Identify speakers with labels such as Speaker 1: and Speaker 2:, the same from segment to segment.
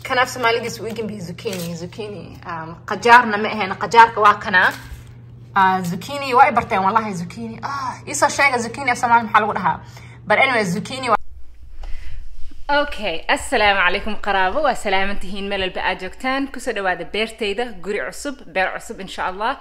Speaker 1: كان في سومالي جس ويجن به زوكيني قجارنا ما هنا قجار كواكنا زوكيني وإبرتين والله زوكيني يصير شيء زوكيني في سومالي محل وراها but anyway زوكيني اوكي السلام عليكم قرابة وسلامتهين ملل بقى جوكتان كسو دواده بيرتيده قري عصب بير عصب إن شاء الله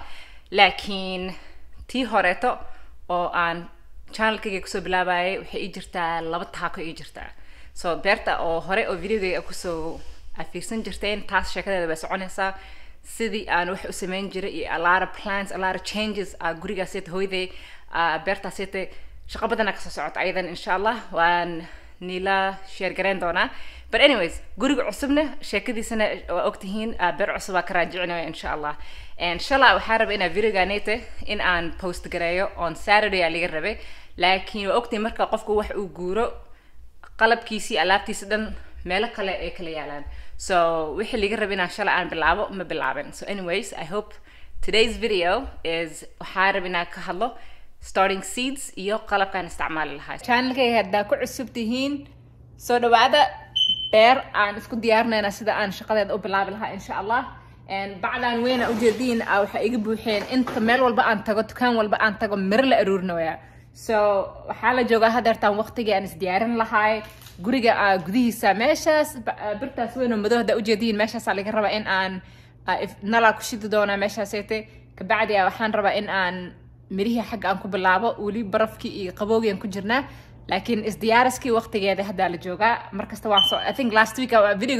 Speaker 1: لكن تي هوريتو oo aan channelkayga kusoo bilaabay waxay ii jirtaa laba taako ii jirtaa soo beerta oo hore oo videogayga kusoo afiirsan jirteen taas sheekadeeda bay soconaysaa sidii aan wax u sameyn jiray iyo a lot of plans a lot of changes gurigaas ee hooyday beertaas ee shaqo badan ka soo socota aydan insha Allah waan nila share gareyn doonaa but anyways guriga cusubna sheekadiisana waa ogtihiin beer cusub ka raajicinayo insha Allah and inshallah waxaan rabaa inaan videogaanete in aan post gareeyo on Saturday aliga rabay laakiin waa ogtiin marka qofku wax uu guuro qalabkiisi alaabtiisa dhan meel kale ay kala yaalaan so wixii liga rabay inaan inshallah aan bilaabo ma bilaabin so anyways I hope today's video is waxaan rabaa inaan ka hadlo starting seeds iyo qalabkan isticmaali lahaa channelkayga hadda ku cusub tihiin soo dhawaada beer aan isku diyaarnayna sida aan shaqadeeda u bilaabi lahaa insha Allah and بعدان وين أوجدين أو حقيقة بوحين أنت مال والبقى أنت قد كان والبقى أنت قد مرل أرورنويا so حالة جوجا هذا تام وقت جاء نسديارن لهاي جورجا جديه سامشاس برتاس وين ومدوه ده أوجدين مشاس على جربا إن أن نلا كشيد دونا مشاسيته كبعد يا وحن ربا إن أن مريه حق أنكو باللعبة ولي برفكي قبوجي أنكو جرنا لكن إسديارسكي وقت جاء هذا الجوجا مركز توانسو I think last week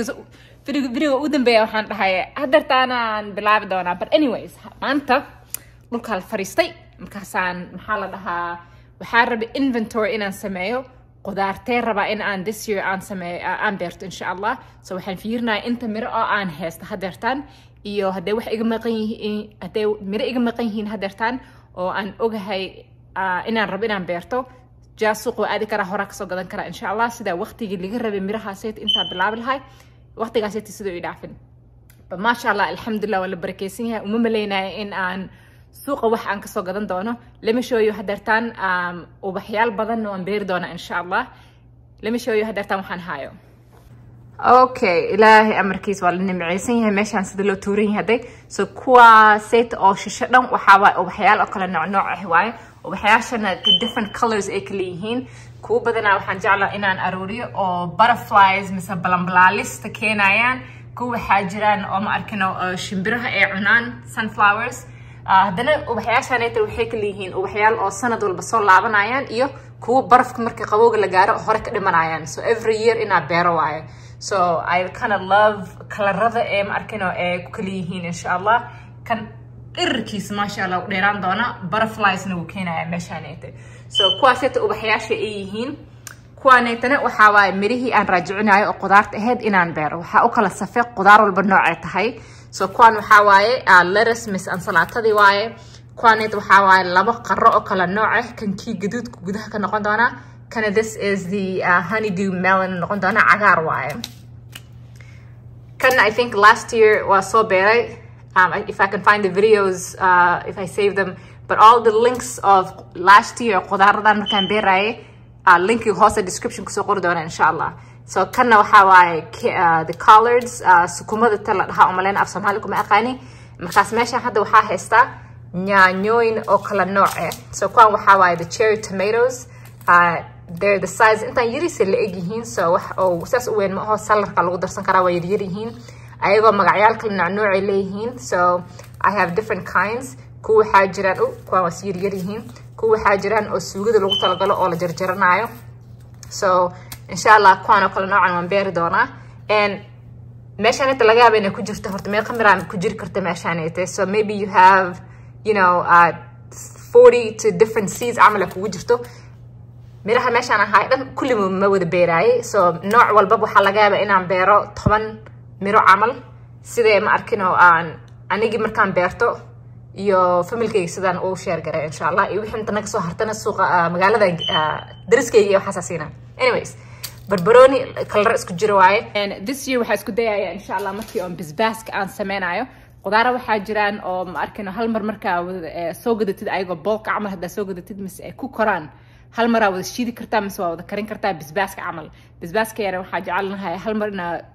Speaker 1: فيديو ودن بيا وحن لهاي هدرتانا بلعب دونا but anyways maanta dhulka la fariistay markaasaan maxaa la dhahaa waxaan rabay inventory inaan sameeyo qudaartee rabaa in aan this year aan sameeyo aan beerto insha Allah so waxaan fiirinayaa inta miro oo aan haysto hadeertaan iyo haday wax iga maqan yihiin haday miro iga maqan yihiin hadeertaan oo aan ogahay inaan rabo inaan beerto jaasuqo aadi kara hore ka soo gadan kara insha Allah sida waqtigii laga rabay mirahaasay inta bilaab lahay waqtigaas ay sidoo idhaafin ma sha Allah alxamdulillah wala barakeysanyahay uma maleynaa in aan suuqa wax aan ka soo gadan doono lama shooyo hadartaan ubaxyaal badan oo aan beer doona insha Allah lama shooyo hadartaan waxaan haayo okay ilaahi amarkiis waa la nimceysan yahay meeshaan sida loo tuurin yahay so kuwa set oo shisho dhan waxa waa ubaxyaal oo kala nooc ah waaye ubaxyaashana different colors ay kala yihiin kuwa badanaa waxaan jeclaa inaan aruuriyo oo butterflies mise balanbalaalista keenayaan kuwa waxaa jiraan oo ma arkino shimbiraha ay cunaan sunflowers haddana ubaxyaashaanayta waxay kala yihiin ubaxyaal oo sanad walba soo laabanayaan iyo kuwa barafka markii qabowga la gaaro hore ka dhimanayaan so every year inaa beero waaye so I kind of love kalarada ee ma arkino ee ku kala yihiin insha Allah kan irkiis ma sha Allah dheeraan doona butterfliesna uu keenaya meeshaanayta so kuwaasita ubaxyaasha ay yihiin kuwaanaytana waxa waaye mirihii aan raajicinayo oo qudaarta ahayd inaan beero waxa u kala safay qudaar walba nooc ay tahay so kuwan waxa waaye lettuce mis ansalaatadii waaye kuwaanayta waxa waaye laba qarro oo kala nooc ah kan kii gaduudka gudaha ka noqon doona kana this is the honeydew melon noqon doona cagaar waaye kan I think last year was so beeray if I can find the videos if I save them but all the links of last year qudaaradan markaan beeray linki hoose description ku soo qori doona insha Allah so kana waxa waaye the collards sukumada tala dhaha umaleen af Soomaali kuma aqaani markaas meesha hadda waxa haysta yaanyooyin oo kala nooc ah so kuwan waxa waaye the cherry tomatoes they're the size inta yariis la eg yihiin so wax oo saas u weyn ma aha salarka lagu darsan karaa way yar yihiin ayagoo magacyaal kala nooc ay leeyihiin so I have different kinds kuwa waxaa jiraan kuwa wasiir yar yihiin kuwa waxaa jiraan oo suugada lagu talagalo oo la jarjaranayo so insha Allah kuwan oo kala noocan waan beeri doonaa and meeshaan inta laga yaabo inay ku jirto horta meel kamera ku jiri karta meeshaan inta so maybe you have you know 40 to different seeds amal ku jirto miraha meeshaan ahay dhan kulli ma wada beeraay so nooc walba waxa laga yaabaa inaan beero 10 miro amal sidee ma arkino aan anigi markaan beerto iyo familkayga sidaan oo share garay insha Allah iyo wixii inta naga soo hartana suuqa magaalada dariskayga iyo xasaasina anyways barbaroni kala isku jiro waaye and this year waxa isku dayayaa insha Allah markii aan bisbaaska aan sameynayo qudaara waxa jiraan oo ma arkino hal mar marka soo gadatid ayagoo boolka amal hada soo gadatid mis ay ku koraan hal mar wada shiidi kartaa mis wada karin kartaa bisbaaska amal bisbaaska yar waxa jecelnahay hal mar ina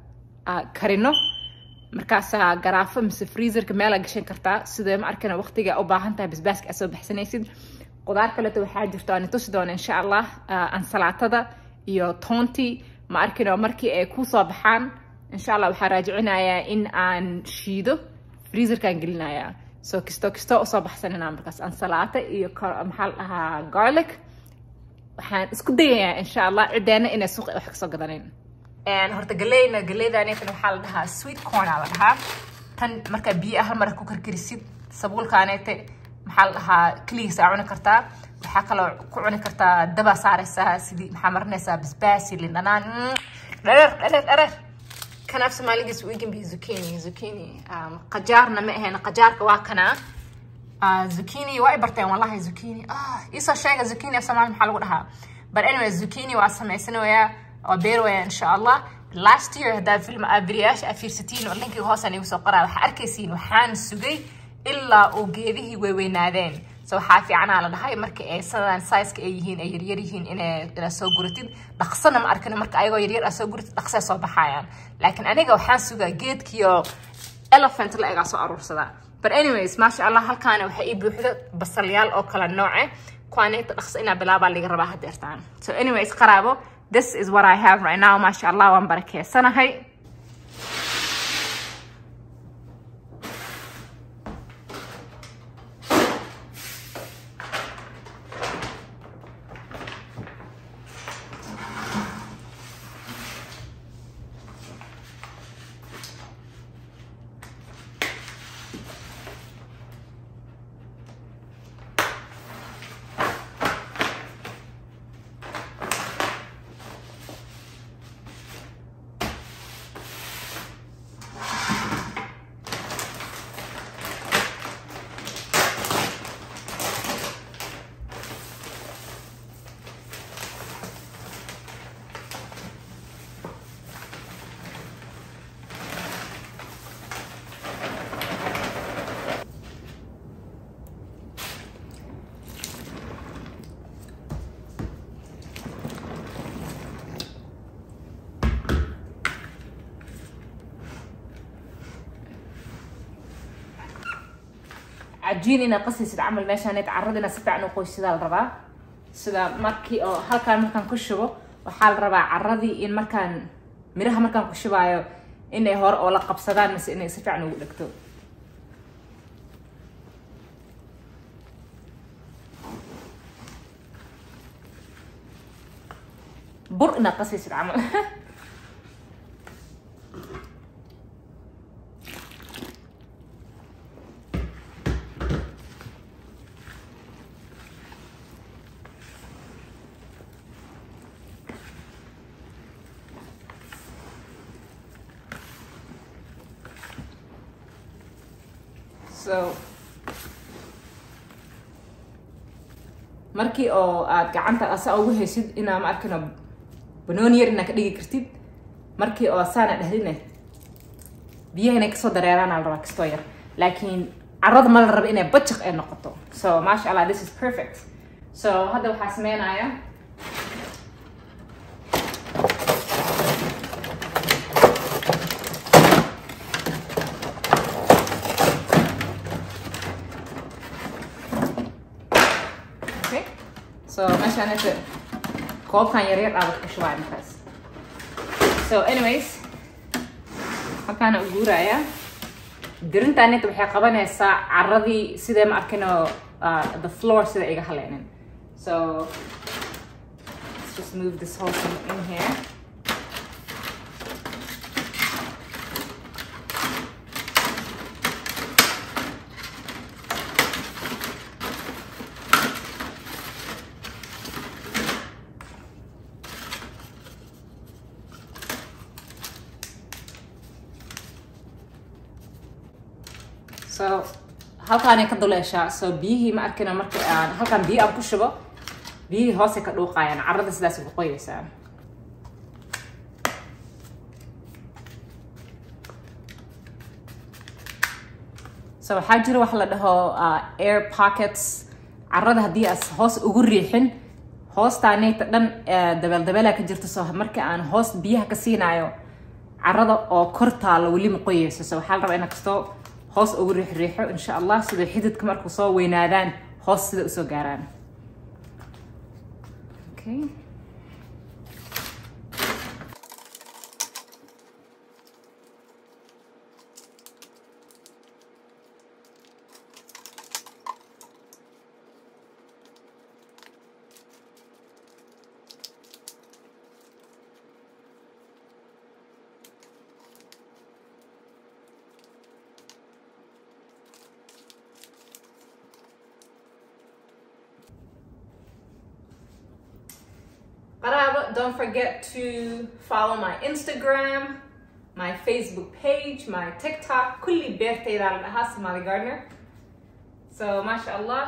Speaker 1: karino markaasa garaafo mise freezerka meel gashan kartaa sida ma arkana waqtiga u baahan tahay basbaaska soo baxsanaysid qudaar kale waxaa jirto aan tusi doona insha Allah ansalaatada iyo toonti ma arkana markii ay ku soo baxaan insha Allah waxaa raajicinayaa in aan shiido freezerkan gelinayaa so kisto soo baxsanina markaas ansalaata iyo maxal garlic waxaan isku dayayaa insha Allah cideena inay suuq wax ka soo gadaneen horta galeydaan waxaa la dhahaa sweet corn la dhahaa tan marka biyo hal mar ku karkarisid sabuulkaaneete maxaa la dhahaa kaligiis aa cuni kartaa waxaa kaloo ku cuni kartaa daba saaraysaa sidii maxaa marinaysaa basbaas liin dhanaan dhareer kan af Soomaaligiis uu igan bi zucchini qajaarna ma ahayn qajaarka waa kana zucchini waa barteen wallahi zucchini isa sheega zucchini af Soomaali maxaa lagu dhahaa but anyway zucchini waa sameysanayaa oo beerwaya insha Allah last year hada film abriyash afirsatiin oo linkiga hoos aan igu soo qoraa waxa arkaysiin waxaan sugay ilaa oo geedihii weeynaadeen so waxa fiican la dhahay marka ay sadaan size-ka ay yihiin ay yaryar yihiin inay soo guratid dhaqsana ma arkana marka ayagoo yaryar soo guratid dhaqsa soo baxayaan laakiin aniga waxaan sugaa geedkiyo elephant la iga soo aruursada but anyways ma sha Allah halkaan waxa ii buuxdo basalyaal oo kala nooc ah kuwaanita dhaqsa ina bilaaba laga rabaa hadeertaan so anyways qaraabo this is what I have right now ma sha Allah waan barakeysanahay عجيننا قصيص العمل ماشان يتعرضنا سبع نقوش سدا الربا سدا markii oo halkaan markaan ku shubo waxa la rabaa carradii in markaan miraha markaan ku shubayo inay hor oo la qabsadaan mise inay si fiican ugu dhigto burna قصيص العمل so markii oo aad gacanta asa ugu heysid ina ma arkana banooni yar ina ka dhigi kartid markii oo saana dhahdina biyaha ka soo dareeraan la rabaa kisto yar laakiin carrada ma la rabo inay bajaq ay noqoto so masha Allah this is perfect so hada waxa sameeynaya so عشان هذا كوب كان يرير أبغى شوي مثلاً so anyways هكذا أقول رأيه درنت أني تبغى قبنا الساعة عرضي سيدا ما أكنه the floor سيدا إيجا خلينا so let's just move this whole thing in here so halkaan ay ka duleeshaa so biyihii ma arkina markii aan halkaan biyo aan ku shubo biyihii hoos ka dhuuqayaan carrada sidaas ugu qoyaysaa so waxaa jira wax la dhaho air pockets carrada haddii aad hoos ugu riixin hoostaanayta dhan dabeel ka jirto so markii aan hoos biyaha ka siinayo carrada oo kor taalo weli ma qoyayso so waxaa la rabaa inaad kasto hoos ugu riixriixo insha Allah sida xididka markuu soo weynaadaan hoos sida u soo gaaraan okay Don't forget to follow my Instagram, my Facebook page, my TikTok. كل بيرتي على الهاس مالي Gardener. So ما شاء الله.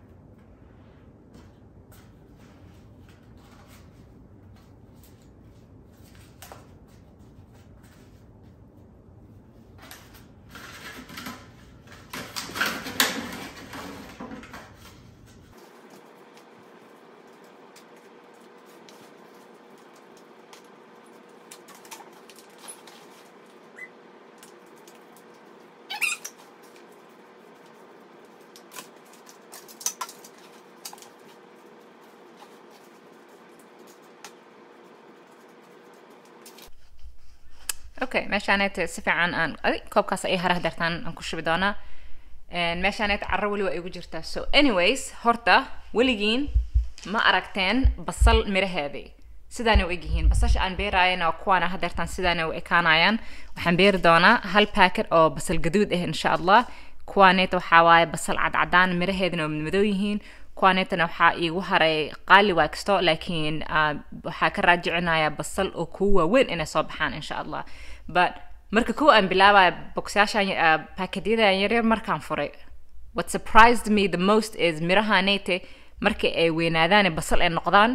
Speaker 1: Okay, meeshaanayt si fiican aan koobkaas ay haraha dartaan aan ku shubi doonaa meeshaanayt carro wali waa igu jirtaa so anyways horta weligiin ma aragteen basal miraheedii sidaan u egyihiin basasha aan beeraayana kuwana hadartaan sidaan u ekaanayaan waxaan beeri doonaa hal packet oo basal gaduud ah insha Allah kuwaanayt waxa waaye basal cadcadaan miraheedina oo madow yihiin kuwaanaytana waxa iigu haray qaali waa kasto laakiin waxa ka raajicinayaa basal oo kuwa weyn inay soo baxaan insha Allah but marka kuwa aan bilaabay boxyaashan packetyada yaryar markaan furay what surprised me the most is mirahanayte marka ay weynaadaan basal ay noqdaan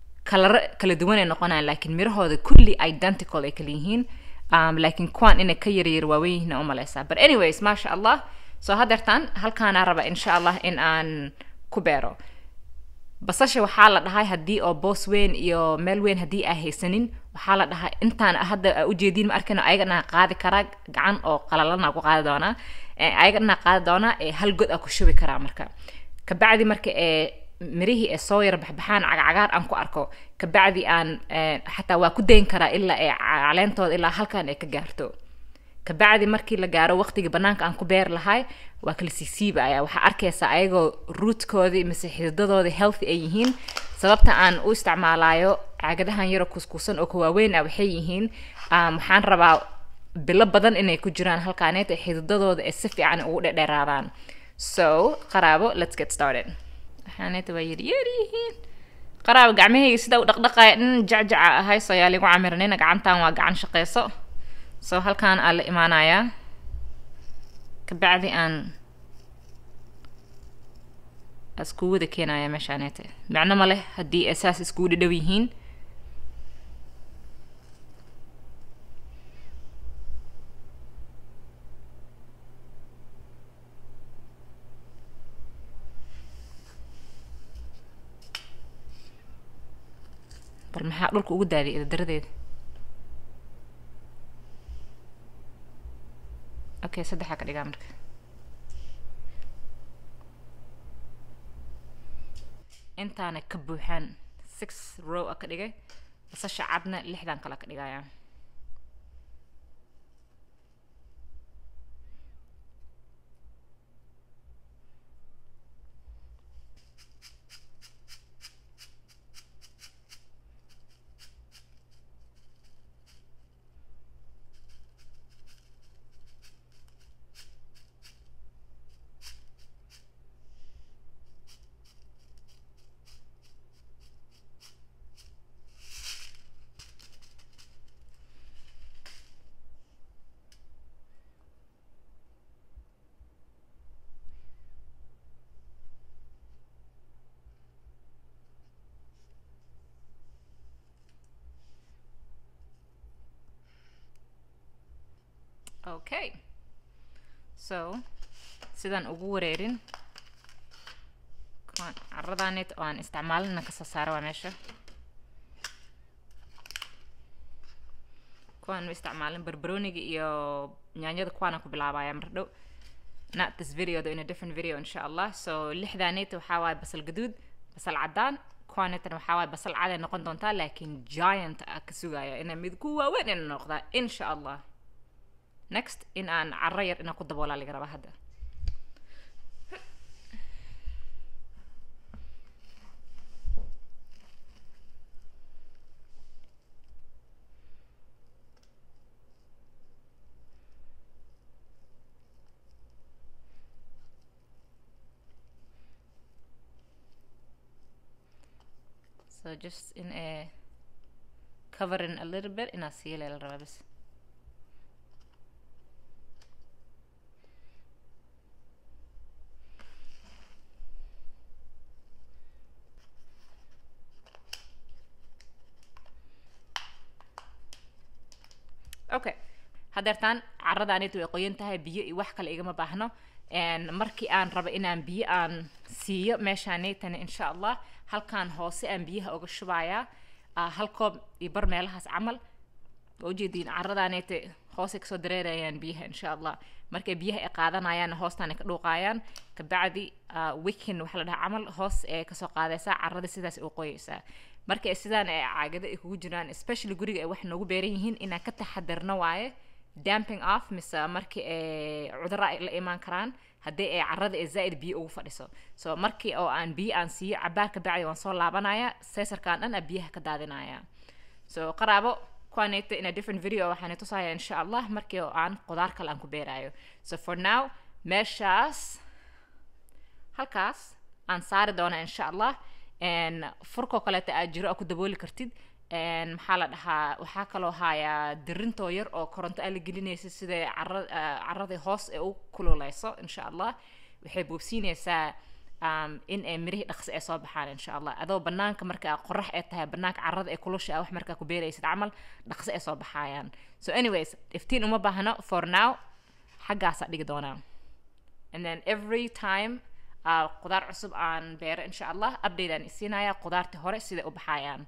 Speaker 1: kala duwan ay noqonaan laakiin mirahooda kulli identical ay kala yihiin laakiin kuwan inay ka yaryar waaweyn oo malaysa but anyways ma sha Allah so hadartan halkaan aan raba insha Allah in aan ku beero basasha waxaa la dhahay hadii oo boos weyn iyo meel weyn hadii ay haysanin waxaa la dhahay intaan hadda u jeedin ma arkayno ayagana qaadi kara gacan oo qalalana ku qaadi doona ayagana qaadi doona hal god ku shubi kara marka ka bacdi marka mirihi soo yar baxbaxaan cagaar aan ku arko ka bacdi aan xataa waa ku deyn kara ilaa caleentooda ilaa halkaan ay ka gaarto ka bacdi markii la gaaro waqtiga banaanka aan ku beer lahay waa kala siibaya waxa arkaysa ayagoo rootkoodi mise xididadooda healthy ay yihiin sababta aan u isticmaalayo caagadahan yar kuskuusan oo waaweyn ah waxay yihiin waxaan rabaa bilo badan inay ku jiraan halkaaneed xididadooda si fiican ugu dheeraadaan so qaraabo let's get started waxaaneed waa yihiin qaraabo gacmahayga sida u dhaqdhaqaaya jacjaca ahay soo yaali ugu camirnayna gacantan waa gacan shaqeyso so halkaan aan la imaanayaa ka bacdi aan asku wada keenaya meeshaanete macna ma leh hadii asaas isku dhadhow yihiin bal maxaa dhulka ugu daadiyay daradeed okay saddexa ka dhigaa marka intaana ka buuxaan 6 row ka dhigay basasha cadna 6dan kala ka dhigaya okay so sidan ugu wareerin kan carradaaneed oo aan isticmaalina ka soo saaro meesha kuwan isticmaalin barbarooniga iyo yaanyada kuwana ku bilaabaya mar dhow. Not this video, though, in a different video inshallah. So lixdaanayta waxaa waay basal gaduud, basal cadaan, kuwanaytan waxaa waay basal cad ay noqon doontaa laakiin giant ah ka sugaya inay mid ku waaweyn inay noqdaa inshallah. Next in aan carro yar inaan ku daboolaa laga rabaa hadda. So just in a covering a little bit in a seal el rabas. Okay. Hadeertaan carradaanaytu way qoyan tahay biyo iyo wax kale igama baahno. Markii aan rabo inaan biyo aan siiyo meeshaanaytana insha Allah halkaan hoose aan biyaha uga shubayaa hal koob iyo bar meelahaas camal oo jeedin carradaanayta hoose ka soo dareerayaan biyaha insha Allah markay biyaha ay qaadanayaan hoostaan ka dhuuqayaan ka bacdi weekend waxa la dhahaa camal hoos ee ka soo qaadaysa carrada sidaas u qoyaysa markay sidaan ay caagada ay kugu jiraan especially guriga ay wax noogu beeran yihiin inaan ka taxadarno waaye damping off misa markii cudurra ay la iman karaan haddii ay carrada ay zaid biyo ugu fadhiso so markii oo aan biyo aan siiyo cabaar ka bacdi waan soo laabanaya seesarkaan dhan biyaha ka daadinaya so qaraabo kuwaanayta in a different video waxaan tusaya insha Allah markii oo aan qudaar kale aan ku beerayo so for now meeshaas halkaas aan saari doona insha Allah furko kaleeta aad jiro ku dabooli kartid maxaa la dhahaa waxaa kaloo haya dirintoo yar oo koronto la gelinaysa sida carrada hoos ee u kululeyso insha Allah waxay boobsiinaysaa in ay mirihi dhaqsi ay soo baxaan insha Allah adoo banaanka marka qorrax ay tahay banaanka carrada ay kulusha wax marka ku beeraysid camal dhaqsi ay soo baxayaan so anyways iftiin uma baahno for now xaggaas dhigi doonaa and then every time qudaar cusub aan beero insha Allah update aan siinaya qudaarta hore sida u baxayaan